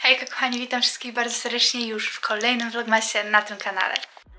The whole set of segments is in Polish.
Hejka kochani, witam wszystkich bardzo serdecznie już w kolejnym vlogmasie na tym kanale.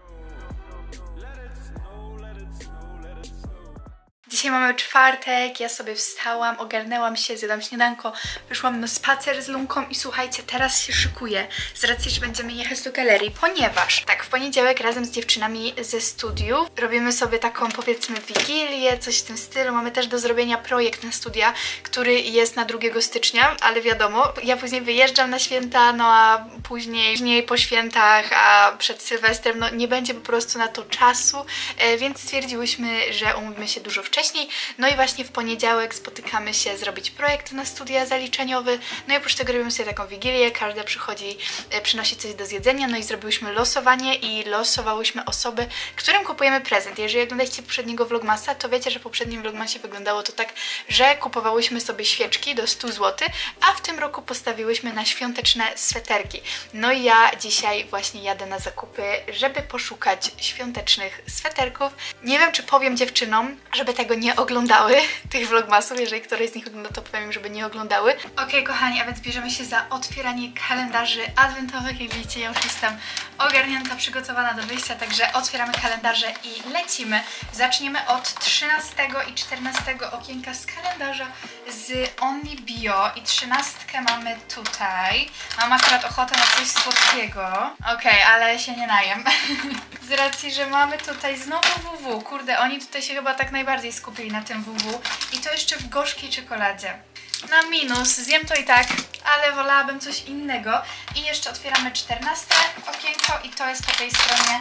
Dzisiaj mamy czwartek, ja sobie wstałam, ogarnęłam się, zjadłam śniadanko, wyszłam na spacer z Lunką i słuchajcie, teraz się szykuję z racji, że będziemy jechać do galerii, ponieważ tak, w poniedziałek razem z dziewczynami ze studiów robimy sobie taką, powiedzmy, wigilię, coś w tym stylu. Mamy też do zrobienia projekt na studia, który jest na 2 stycznia, ale wiadomo, ja później wyjeżdżam na święta, no a później po świętach, a przed Sylwestrem, no nie będzie po prostu na to czasu, więc stwierdziłyśmy, że umówimy się dużo wcześniej. No i właśnie w poniedziałek spotykamy się zrobić projekt na studia zaliczeniowy. No i oprócz tego robimy sobie taką wigilię, każda przychodzi, przynosi coś do zjedzenia, no i zrobiłyśmy losowanie i losowałyśmy osoby, którym kupujemy prezent. Jeżeli oglądacie poprzedniego vlogmasa, to wiecie, że w poprzednim vlogmasie wyglądało to tak, że kupowałyśmy sobie świeczki do 100 zł, a w tym roku postawiłyśmy na świąteczne sweterki. No i ja dzisiaj właśnie jadę na zakupy, żeby poszukać świątecznych sweterków. Nie wiem, czy powiem dziewczynom, żeby tego nie oglądały, tych vlogmasów. Jeżeli któreś z nich ogląda, to powiem im, żeby nie oglądały. Okej, kochani, a więc bierzemy się za otwieranie kalendarzy adwentowych. Jak widzicie, ja już jestem ogarnięta, przygotowana do wyjścia, także otwieramy kalendarze i lecimy. Zaczniemy od 13 i 14 okienka z kalendarza z Only Bio i 13 mamy tutaj. Mam akurat ochotę na coś słodkiego. Okej, ale się nie najem. Z racji, że mamy tutaj znowu WW. Kurde, oni tutaj się chyba tak najbardziej skupili na tym WW. I to jeszcze w gorzkiej czekoladzie. Na minus, zjem to i tak, ale wolałabym coś innego. I jeszcze otwieramy 14 okienko i to jest po tej stronie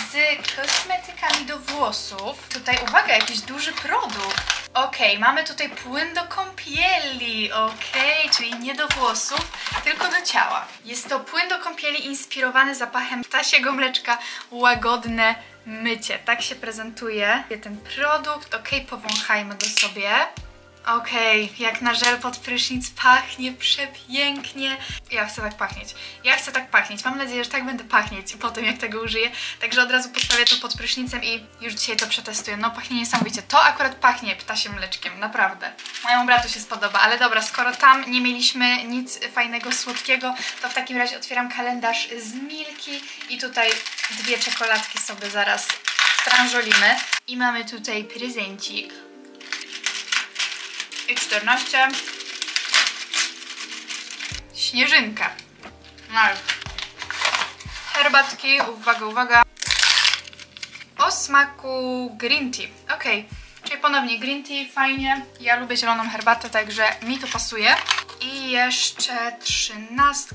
z kosmetykami do włosów. Tutaj, uwaga, jakiś duży produkt. Okej, mamy tutaj płyn do kąpieli. Okej, czyli nie do włosów, tylko do ciała. Jest to płyn do kąpieli inspirowany zapachem ptasiego mleczka, łagodne mycie. Tak się prezentuje ten produkt. Okej, powąchajmy go sobie. Okej, jak na żel pod prysznic pachnie przepięknie. Ja chcę tak pachnieć. Ja chcę tak pachnieć. Mam nadzieję, że tak będę pachnieć po tym, jak tego użyję. Także od razu postawię to pod prysznicem i już dzisiaj to przetestuję. No pachnie niesamowicie. To akurat pachnie ptasiem mleczkiem, naprawdę. Mojemu bratu się spodoba, ale dobra, skoro tam nie mieliśmy nic fajnego, słodkiego, to w takim razie otwieram kalendarz z Milki i tutaj 2 czekoladki sobie zaraz wtrążolimy. I mamy tutaj prezencik. I 14. Śnieżynka. Nice. Herbatki, uwaga, uwaga. O smaku green tea. Okej, czyli ponownie green tea, fajnie. Ja lubię zieloną herbatę, także mi to pasuje. I jeszcze 13.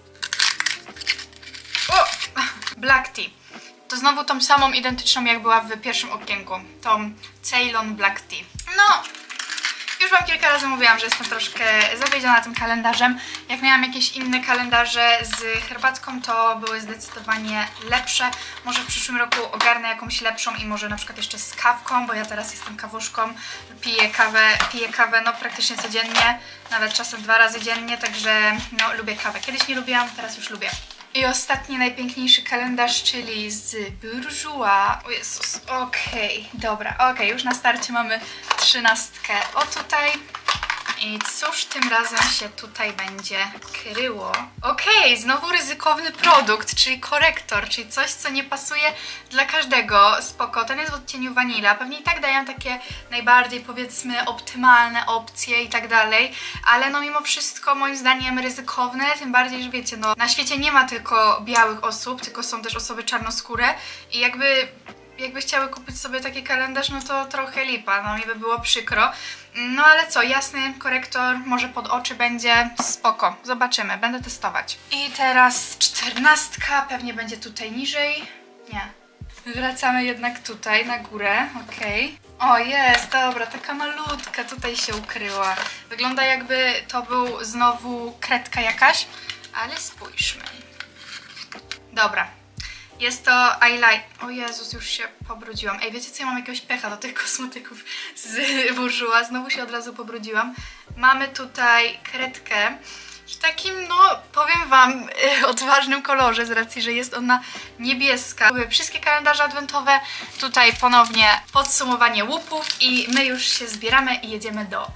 O! Black tea. To znowu tą samą identyczną, jak była w pierwszym okienku. Tą Ceylon Black Tea. No! Już wam kilka razy mówiłam, że jestem troszkę zawiedziona tym kalendarzem. Jak miałam jakieś inne kalendarze z herbatką, to były zdecydowanie lepsze. Może w przyszłym roku ogarnę jakąś lepszą i może na przykład jeszcze z kawką, bo ja teraz jestem kawuszką. Piję kawę no praktycznie codziennie, nawet czasem 2 razy dziennie, także no lubię kawę. Kiedyś nie lubiłam, teraz już lubię. I ostatni, najpiękniejszy kalendarz, czyli z Bourjois. O Jezus, okej, dobra, okej, już na starcie mamy 13. O tutaj. I cóż tym razem się tutaj będzie kryło? Okej, znowu ryzykowny produkt, czyli korektor, czyli coś, co nie pasuje dla każdego. Spoko, ten jest w odcieniu wanila. Pewnie i tak dają takie najbardziej, powiedzmy, optymalne opcje i tak dalej, ale no mimo wszystko moim zdaniem ryzykowne, tym bardziej, że wiecie, no na świecie nie ma tylko białych osób, tylko są też osoby czarnoskóre i jakby chciały kupić sobie taki kalendarz, no to trochę lipa, no mi by było przykro. No ale co, jasny korektor, może pod oczy będzie spoko, zobaczymy, będę testować. I teraz 14, pewnie będzie tutaj niżej, nie. Wracamy jednak tutaj, na górę, okej. O jest, dobra, taka malutka tutaj się ukryła. Wygląda jakby to był znowu kredka jakaś, ale spójrzmy. Dobra. Jest to eyeliner. O Jezus, już się pobrudziłam. Ej, wiecie co, ja mam jakiegoś pecha do tych kosmetyków z Bourjois. Znowu się od razu pobrudziłam. Mamy tutaj kredkę w takim, no powiem wam, odważnym kolorze, z racji, że jest ona niebieska. Lubię wszystkie kalendarze adwentowe. Tutaj ponownie podsumowanie łupów i my już się zbieramy i jedziemy do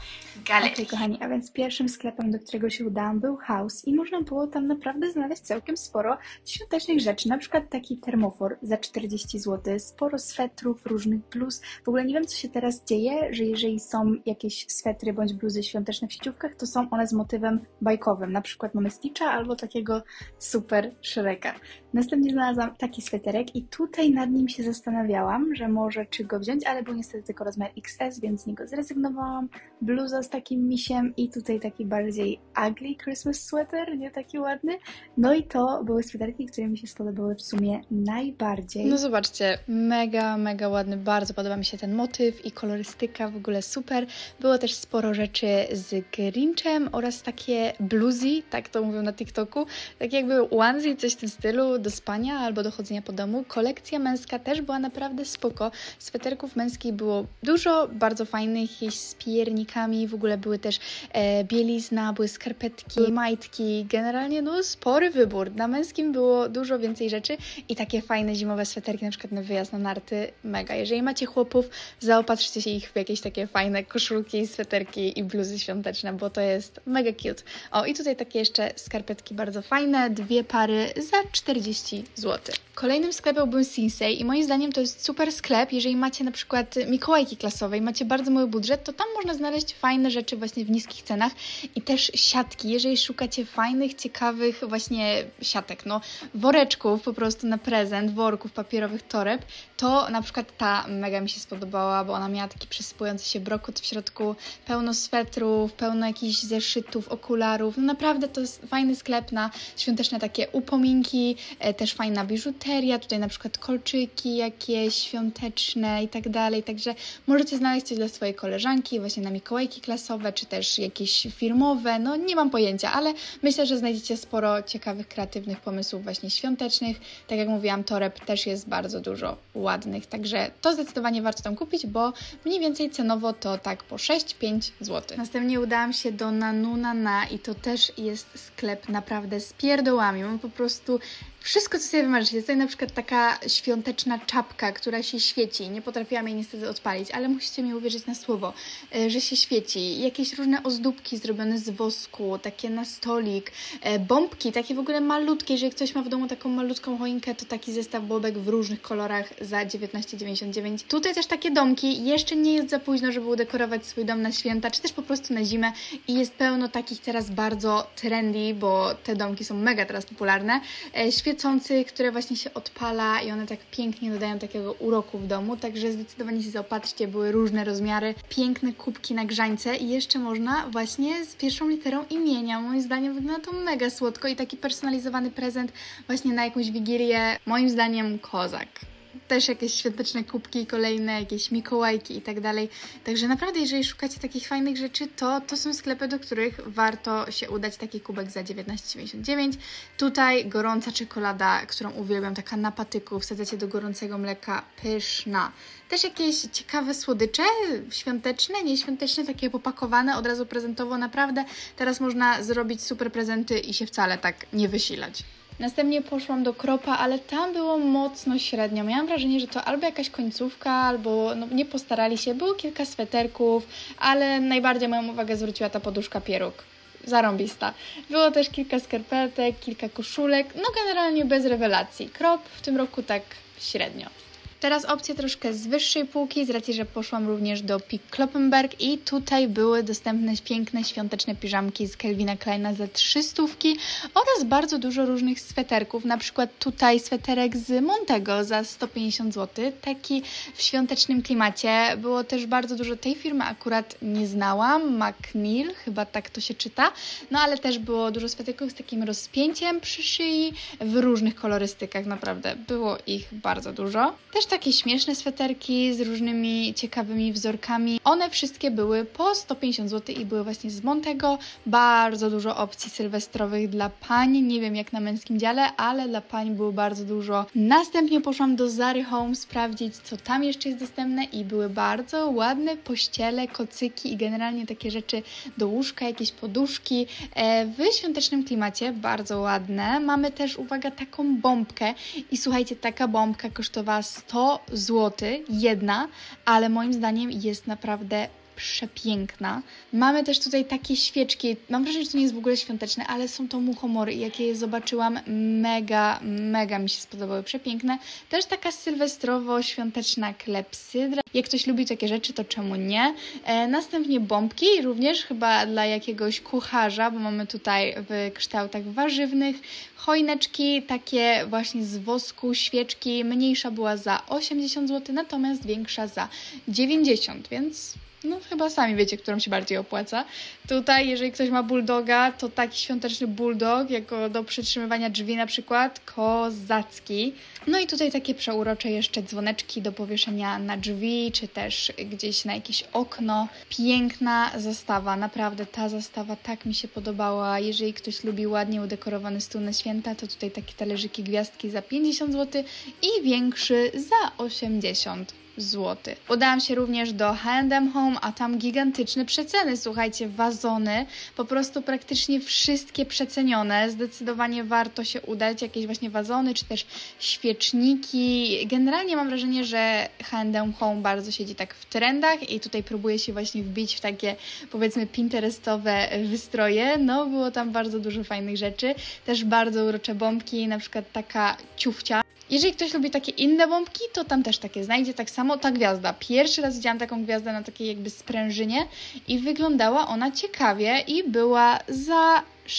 galerii. Kochani, a więc pierwszym sklepem, do którego się udałam, był House i można było tam naprawdę znaleźć całkiem sporo świątecznych rzeczy, na przykład taki termofor za 40 zł, sporo swetrów, różnych bluz. W ogóle nie wiem, co się teraz dzieje, że jeżeli są jakieś swetry bądź bluzy świąteczne w sieciówkach, to są one z motywem bajkowym. Na przykład mamy Stitcha albo takiego super Shreka. Następnie znalazłam taki sweterek i tutaj nad nim się zastanawiałam, że może czy go wziąć, ale był niestety tylko rozmiar XS, więc z niego zrezygnowałam. Bluza z takim misiem i tutaj taki bardziej ugly Christmas sweater, nie taki ładny. No i to były sweterki, które mi się spodobały w sumie najbardziej. No zobaczcie, mega, mega ładny, bardzo podoba mi się ten motyw i kolorystyka, w ogóle super. Było też sporo rzeczy z Grinchem oraz takie bluzy, tak to mówią na TikToku, tak jakby onesie, coś w tym stylu, do spania albo do chodzenia po domu. Kolekcja męska też była naprawdę spoko. Sweterków męskich było dużo, bardzo fajnych, jakieś z piernikami, w ogóle były też bielizna, były skarpetki, majtki, generalnie no spory wybór. Na męskim było dużo więcej rzeczy i takie fajne zimowe sweterki, na przykład na wyjazd na narty, mega. Jeżeli macie chłopów, zaopatrzcie się ich w jakieś takie fajne koszulki, sweterki i bluzy świąteczne, bo to jest mega cute. O, i tutaj takie jeszcze skarpetki bardzo fajne, 2 pary za 40 zł. Kolejnym sklepem był Sinsei i moim zdaniem to jest super sklep, jeżeli macie na przykład mikołajki klasowe i macie bardzo mały budżet, to tam można znaleźć fajne rzeczy właśnie w niskich cenach i też siatki, jeżeli szukacie fajnych, ciekawych właśnie siatek, no woreczków po prostu na prezent, worków papierowych, toreb, to na przykład ta mega mi się spodobała, bo ona miała taki przysypujący się brokut w środku, pełno swetrów, pełno jakichś zeszytów, okularów, no naprawdę to jest fajny sklep na świąteczne takie upominki, też fajna biżuteria, tutaj na przykład kolczyki jakieś świąteczne i tak dalej, także możecie znaleźć coś dla swojej koleżanki, właśnie na mikołajki klasowe, czy też jakieś firmowe, no nie mam pojęcia, ale myślę, że znajdziecie sporo ciekawych, kreatywnych pomysłów właśnie świątecznych, tak jak mówiłam, toreb też jest bardzo dużo ładnych, także to zdecydowanie warto tam kupić, bo mniej więcej cenowo to tak po 6-5 zł. Następnie udałam się do Nanunana i to też jest sklep naprawdę z pierdołami, mam po prostu wszystko, co sobie wymarzycie. Tutaj na przykład taka świąteczna czapka, która się świeci. Nie potrafiłam jej niestety odpalić, ale musicie mi uwierzyć na słowo, że się świeci. Jakieś różne ozdóbki zrobione z wosku, takie na stolik, bombki, takie w ogóle malutkie. Jeżeli ktoś ma w domu taką malutką choinkę, to taki zestaw bombek w różnych kolorach za 19,99. Tutaj też takie domki. Jeszcze nie jest za późno, żeby udekorować swój dom na święta, czy też po prostu na zimę. I jest pełno takich teraz bardzo trendy, bo te domki są mega teraz popularne. Świecących, które właśnie się odpala i one tak pięknie dodają takiego uroku w domu, także zdecydowanie się zaopatrzcie, były różne rozmiary, piękne kubki na grzańce i jeszcze można właśnie z pierwszą literą imienia. Moim zdaniem wygląda to mega słodko i taki personalizowany prezent właśnie na jakąś wigilię, moim zdaniem kozak. Też jakieś świąteczne kubki, kolejne jakieś mikołajki i tak dalej. Także naprawdę, jeżeli szukacie takich fajnych rzeczy, to są sklepy, do których warto się udać. Taki kubek za 19,99. Tutaj gorąca czekolada, którą uwielbiam, taka na patyku. Wsadzacie do gorącego mleka, pyszna. Też jakieś ciekawe słodycze, świąteczne, nieświąteczne, takie popakowane, od razu prezentowo. Naprawdę teraz można zrobić super prezenty i się wcale tak nie wysilać. Następnie poszłam do Kropa, ale tam było mocno średnio. Miałam wrażenie, że to albo jakaś końcówka, albo no, nie postarali się. Było kilka sweterków, ale najbardziej moją uwagę zwróciła ta poduszka pieróg. Zarąbista. Było też kilka skarpetek, kilka koszulek, no generalnie bez rewelacji. Krop w tym roku tak średnio. Teraz opcje troszkę z wyższej półki, z racji, że poszłam również do Pick Kloppenberg i tutaj były dostępne piękne świąteczne piżamki z Calvina Kleina za 300 oraz bardzo dużo różnych sweterków, na przykład tutaj sweterek z Montego za 150 zł, taki w świątecznym klimacie. Było też bardzo dużo, tej firmy akurat nie znałam, McNeil, chyba tak to się czyta, no ale też było dużo sweterków z takim rozpięciem przy szyi w różnych kolorystykach, naprawdę było ich bardzo dużo. Też takie śmieszne sweterki z różnymi ciekawymi wzorkami. One wszystkie były po 150 zł i były właśnie z Montego. Bardzo dużo opcji sylwestrowych dla pań. Nie wiem jak na męskim dziale, ale dla pań było bardzo dużo. Następnie poszłam do Zary Home sprawdzić, co tam jeszcze jest dostępne i były bardzo ładne pościele, kocyki i generalnie takie rzeczy do łóżka, jakieś poduszki w świątecznym klimacie. Bardzo ładne. Mamy też, uwaga, taką bombkę i słuchajcie, taka bombka kosztowała 100 zł jedna, ale moim zdaniem jest naprawdę przepiękna. Mamy też tutaj takie świeczki, mam wrażenie, że to nie jest w ogóle świąteczne, ale są to muchomory i jakie je zobaczyłam, mega mi się spodobały, przepiękne. Też taka sylwestrowo-świąteczna klepsydra. Jak ktoś lubi takie rzeczy, to czemu nie? Następnie bombki, również chyba dla jakiegoś kucharza, bo mamy tutaj w kształtach warzywnych. Choineczki, takie właśnie z wosku, świeczki, mniejsza była za 80 zł, natomiast większa za 90, więc no chyba sami wiecie, którą się bardziej opłaca. Tutaj, jeżeli ktoś ma bulldoga, to taki świąteczny bulldog, jako do przytrzymywania drzwi na przykład, kozacki. No i tutaj takie przeurocze jeszcze dzwoneczki do powieszenia na drzwi, czy też gdzieś na jakieś okno. Piękna zastawa, naprawdę ta zastawa tak mi się podobała. Jeżeli ktoś lubi ładnie udekorowany stół na święta, to tutaj takie talerzyki gwiazdki za 50 zł i większy za 80 zł. Udałam się również do H&M Home, a tam gigantyczne przeceny. Słuchajcie, wazony, po prostu praktycznie wszystkie przecenione. Zdecydowanie warto się udać. Jakieś właśnie wazony, czy też świeczniki. Generalnie mam wrażenie, że H&M Home bardzo siedzi tak w trendach i tutaj próbuje się właśnie wbić w takie, powiedzmy, pinterestowe wystroje. No, było tam bardzo dużo fajnych rzeczy. Też bardzo urocze bombki, na przykład taka ciufcia. Jeżeli ktoś lubi takie inne bombki, to tam też takie znajdzie. Tak samo ta gwiazda. Pierwszy raz widziałam taką gwiazdę na takiej jakby sprężynie i wyglądała ona ciekawie i była za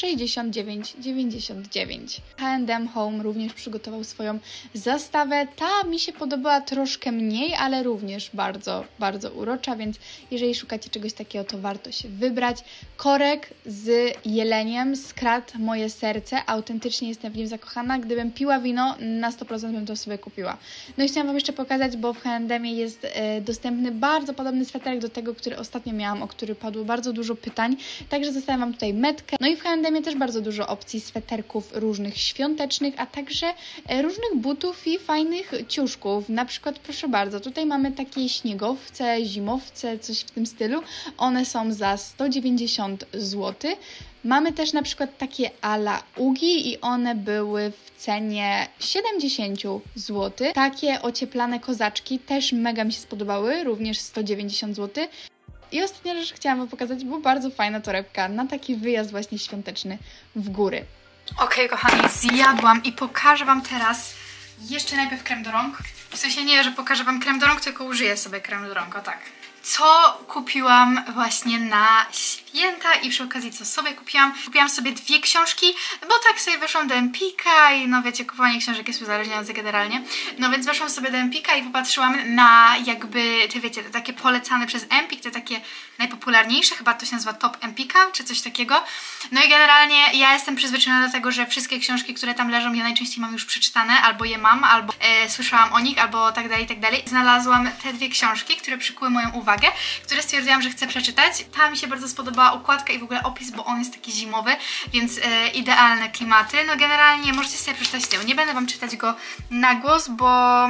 69,99. H&M Home również przygotował swoją zastawę. Ta mi się podobała troszkę mniej, ale również bardzo urocza, więc jeżeli szukacie czegoś takiego, to warto się wybrać. Korek z jeleniem skradł moje serce. Autentycznie jestem w nim zakochana. Gdybym piła wino, na 100% bym to sobie kupiła. No i chciałam Wam jeszcze pokazać, bo w H&M jest dostępny bardzo podobny sweterek do tego, który ostatnio miałam, o który padło bardzo dużo pytań. Także zostawiam Wam tutaj metkę. No i w H&M też bardzo dużo opcji sweterków różnych świątecznych, a także różnych butów i fajnych ciuszków. Na przykład, proszę bardzo, tutaj mamy takie śniegowce, zimowce, coś w tym stylu. One są za 190 zł. Mamy też na przykład takie ala ugi i one były w cenie 70 zł. Takie ocieplane kozaczki też mega mi się spodobały, również 190 zł. I ostatnia rzecz chciałam Wam pokazać, bo bardzo fajna torebka na taki wyjazd właśnie świąteczny w góry. Okej, kochani, zjadłam i pokażę Wam teraz jeszcze najpierw krem do rąk. W sensie nie, że pokażę Wam krem do rąk, tylko użyję sobie krem do rąk, o tak. Co kupiłam właśnie na święta i przy okazji co sobie kupiłam. Kupiłam sobie 2 książki, bo tak sobie weszłam do Empika i no wiecie, kupowanie książek jest uzależniające generalnie. No więc weszłam sobie do Empika i popatrzyłam na jakby, te wiecie, te takie polecane przez Empik, te takie najpopularniejsze, chyba to się nazywa Top Empika, czy coś takiego. No i generalnie ja jestem przyzwyczajona do tego, że wszystkie książki, które tam leżą, ja najczęściej mam już przeczytane, albo je mam, albo słyszałam o nich, albo tak dalej, tak dalej. Znalazłam te 2 książki, które przykuły moją uwagę, które stwierdziłam, że chcę przeczytać. Ta mi się bardzo spodobała okładka i w ogóle opis, bo on jest taki zimowy, więc idealne klimaty. No generalnie możecie sobie przeczytać tył. Nie będę Wam czytać go na głos, bo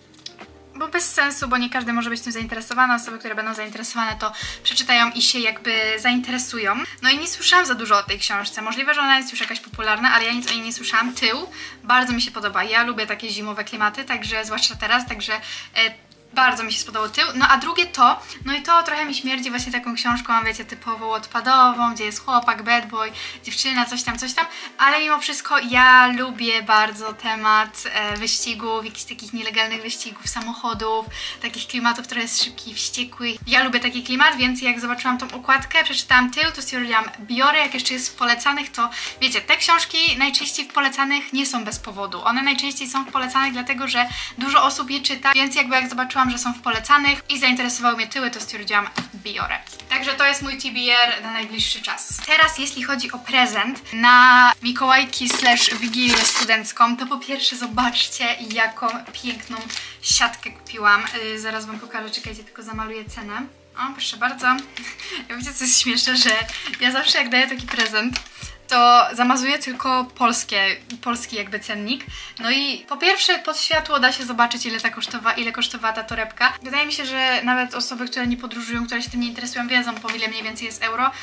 bez sensu, bo nie każdy może być tym zainteresowany. Osoby, które będą zainteresowane, to przeczytają i się jakby zainteresują. No i nie słyszałam za dużo o tej książce. Możliwe, że ona jest już jakaś popularna, ale ja nic o niej nie słyszałam. Tył bardzo mi się podoba. Ja lubię takie zimowe klimaty, także zwłaszcza teraz, także bardzo mi się spodobał tył. No a drugie to, no i to trochę mi śmierdzi właśnie taką książką, wiecie, typowo odpadową, gdzie jest chłopak, bad boy, dziewczyna, coś tam, ale mimo wszystko ja lubię bardzo temat wyścigów, jakichś takich nielegalnych wyścigów, samochodów, takich klimatów, które jest szybki i wściekły. Ja lubię taki klimat, więc jak zobaczyłam tą okładkę, przeczytałam tył, to stwierdziłam, biorę. Jak jeszcze jest w polecanych, to wiecie, te książki najczęściej w polecanych nie są bez powodu. One najczęściej są w polecanych dlatego, że dużo osób je czyta, więc jakby jak zobaczyłam, że są w polecanych i zainteresowały mnie tyły, to stwierdziłam, biorę. Także to jest mój TBR na najbliższy czas. Teraz jeśli chodzi o prezent na Mikołajki / Wigilię studencką, to po pierwsze zobaczcie, jaką piękną siatkę kupiłam. Zaraz Wam pokażę, czekajcie, tylko zamaluję cenę. O, proszę bardzo. Wiecie, co jest śmieszne, że ja zawsze jak daję taki prezent, to zamazuję tylko polski jakby cennik. No i po pierwsze pod światło da się zobaczyć, ile kosztowała ta torebka. Wydaje mi się, że nawet osoby, które nie podróżują, które się tym nie interesują, wiedzą, po ile mniej więcej jest euro.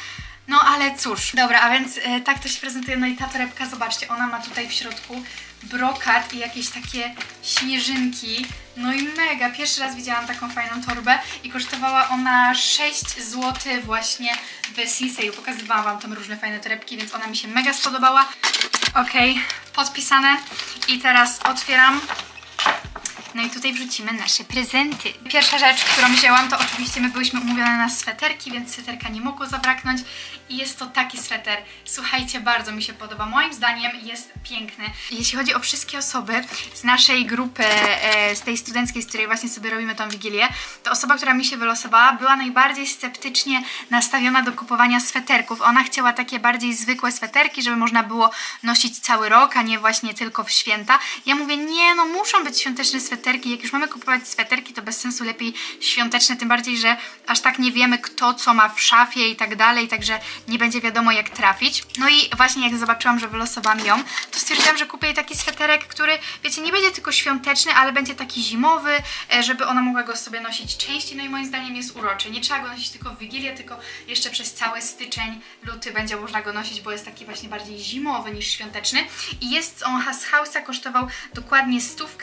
No ale cóż, dobra, a więc tak to się prezentuje. No i ta torebka, zobaczcie, ona ma tutaj w środku brokat i jakieś takie śnieżynki. No i mega, pierwszy raz widziałam taką fajną torbę i kosztowała ona 6 zł właśnie w Sinseju. Pokazywałam wam tam różne fajne torebki, więc ona mi się mega spodobała. Okej, podpisane i teraz otwieram. No i tutaj wrzucimy nasze prezenty. Pierwsza rzecz, którą wzięłam, to oczywiście my byliśmy umówione na sweterki, więc sweterka nie mogło zabraknąć. I jest to taki sweter. Słuchajcie, bardzo mi się podoba. Moim zdaniem jest piękny. Jeśli chodzi o wszystkie osoby z naszej grupy, z tej studenckiej, z której właśnie sobie robimy tą wigilię, to osoba, która mi się wylosowała, była najbardziej sceptycznie nastawiona do kupowania sweterków. Ona chciała takie bardziej zwykłe sweterki, żeby można było nosić cały rok, a nie właśnie tylko w święta. Ja mówię, nie, no muszą być świąteczne sweterki. Jak już mamy kupować sweterki, to bez sensu lepiej świąteczne, tym bardziej, że aż tak nie wiemy, kto co ma w szafie i tak dalej, także nie będzie wiadomo jak trafić. No i właśnie jak zobaczyłam, że wylosowałam ją, to stwierdziłam, że kupię jej taki sweterek, który, wiecie, nie będzie tylko świąteczny, ale będzie taki zimowy, żeby ona mogła go sobie nosić częściej. No i moim zdaniem jest uroczy. Nie trzeba go nosić tylko w Wigilię, tylko jeszcze przez cały styczeń, luty będzie można go nosić, bo jest taki właśnie bardziej zimowy niż świąteczny. I jest on z Hausa, kosztował dokładnie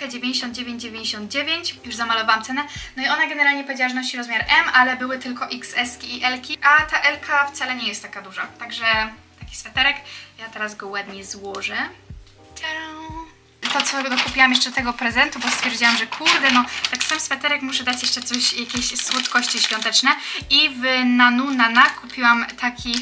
199,99. Już zamalowałam cenę. No i ona generalnie powiedziała, że nosi rozmiar M, ale były tylko XS i L, a ta L wcale nie jest taka duża. Także taki sweterek. Ja teraz go ładnie złożę. To, co dokupiłam jeszcze tego prezentu, bo stwierdziłam, że kurde, no tak sam sweterek muszę dać jeszcze coś, jakieś słodkości świąteczne. I w Nanu Nana kupiłam taki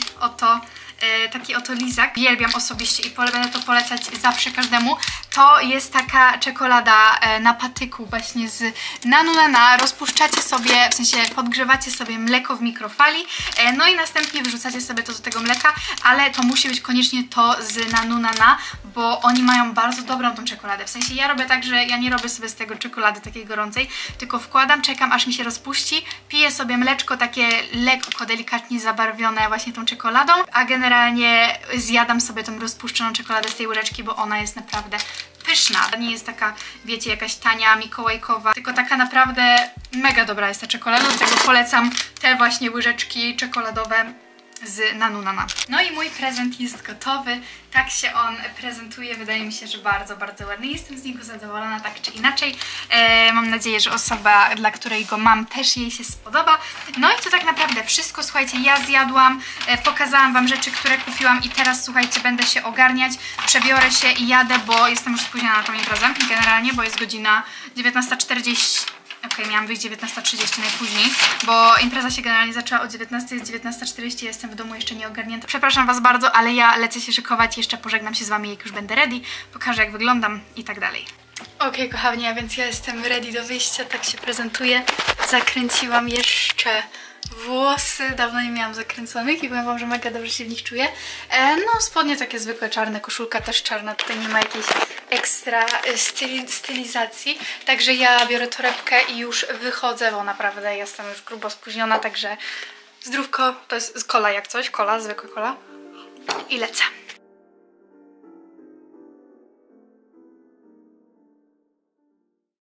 oto lizak. Uwielbiam osobiście i będę to polecać zawsze każdemu. To jest taka czekolada na patyku właśnie z Nanu Nana. Rozpuszczacie sobie, w sensie podgrzewacie sobie mleko w mikrofali, no i następnie wyrzucacie sobie to do tego mleka, ale to musi być koniecznie to z Nanu Nana, bo oni mają bardzo dobrą tą czekoladę. W sensie ja robię tak, że ja nie robię sobie z tego czekolady takiej gorącej, tylko wkładam, czekam aż mi się rozpuści, piję sobie mleczko takie lekko, delikatnie zabarwione właśnie tą czekoladą, a generalnie zjadam sobie tą rozpuszczoną czekoladę z tej łyżeczki, bo ona jest naprawdę pyszna. Nie jest taka, wiecie, jakaś tania, mikołajkowa, tylko taka naprawdę mega dobra jest ta czekolada, dlatego polecam te właśnie łyżeczki czekoladowe z Nanu Nana. No i mój prezent jest gotowy. Tak się on prezentuje. Wydaje mi się, że bardzo, bardzo ładny. Jestem z niego zadowolona tak czy inaczej. Mam nadzieję, że osoba, dla której go mam, też jej się spodoba. No i to tak naprawdę wszystko. Słuchajcie, ja zjadłam, pokazałam wam rzeczy, które kupiłam i teraz, słuchajcie, będę się ogarniać, przebiorę się i jadę, bo jestem już spóźniona na tą imprezę generalnie, bo jest godzina 19:40. Okej, miałam wyjść 19:30 najpóźniej, bo impreza się generalnie zaczęła o 19:00, jest 19:40, jestem w domu jeszcze nie ogarnięta. Przepraszam was bardzo, ale ja lecę się szykować, jeszcze pożegnam się z wami, jak już będę ready, pokażę jak wyglądam i tak dalej. Okej, kochani, a więc ja jestem ready do wyjścia, tak się prezentuję. Zakręciłam jeszcze włosy, dawno nie miałam zakręconych i powiem wam, że mega dobrze się w nich czuję. No, spodnie takie zwykłe czarne, koszulka też czarna, tutaj nie ma jakiejś ekstra stylizacji. Także ja biorę torebkę i już wychodzę, bo naprawdę jestem już grubo spóźniona, także zdrówko, to jest kola jak coś, kola, zwykła kola i lecę.